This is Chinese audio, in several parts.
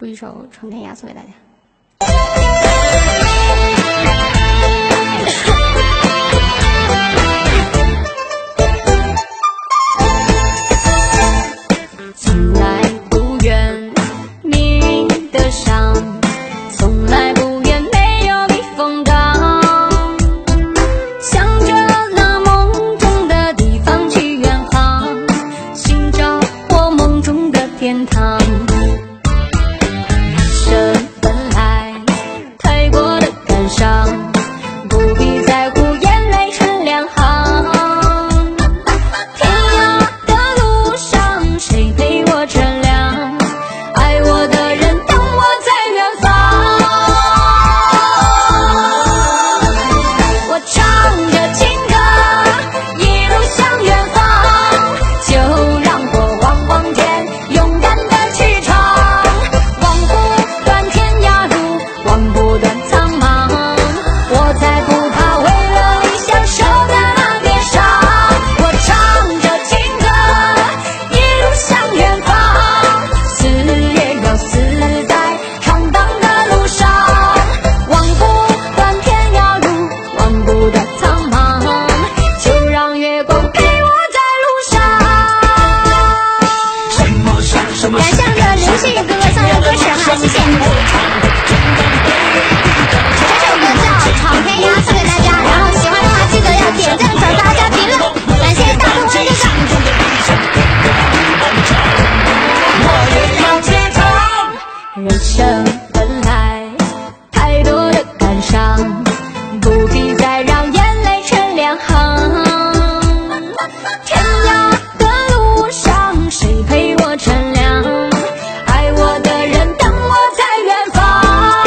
播一首《成天涯》送给大家。从来不愿你的伤，从来不愿没有避风港，向着那梦中的地方去远航，寻找我梦中的天堂。人生本来太过的感伤，不必在乎眼泪成两行。天涯的路上，谁陪我乘凉？爱我的人等我在远方。我唱着情歌，一路向远方，就让我望望天，勇敢的去闯。望不断天涯路，望不断苍茫，我才不怕为了理想守在那边上。我唱着情歌，一路向远方，死也要死在闯荡的路上。望不断天涯路，望不断苍茫，就让月光陪我在路上。感谢我们的刘星宇哥哥送的歌曲哈，谢谢你。这首歌叫《闯天涯》，送给大家。然后喜欢的话记得要点赞、转发、加评论。感谢大东哥哥。人生本来太多的感伤，不必再让眼泪成两行。天涯的路上，谁陪我乘凉？爱我的人等我在远方。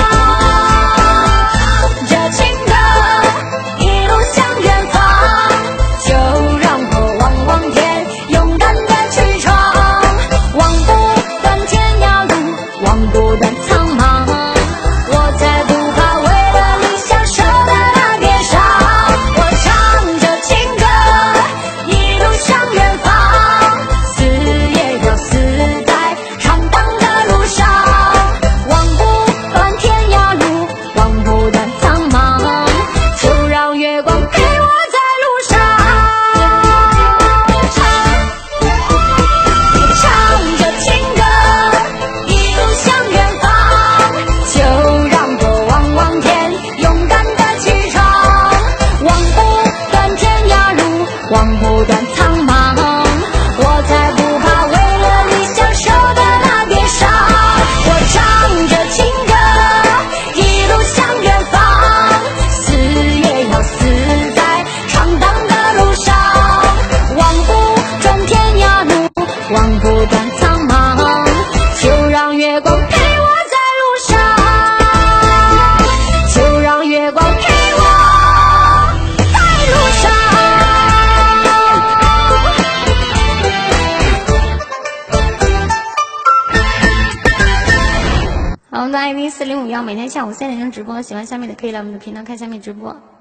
这情歌一路向远方，就让我望望天，勇敢的去闯。望不断天涯路，望不断苍茫，我才不怕为了理想守在那边上。我唱着情歌，一路向远方，死也要死在闯荡的路上。望不断天涯路，望不断苍茫，就让月光陪我在路上。唱着情歌，一路向远方，就让我望望天，勇敢的去闯。望不断天涯路，望不断苍茫，我才不怕为了理想守在那边上。我唱着情歌，一路向远方，死也要死在闯荡的路上。望不断天涯路，望不断苍茫，就让月光陪我在路上，就让月光陪我在路上。好，我们的 ID 4051，每天下午3点钟直播，喜欢下面的可以来我们的频道看下面直播。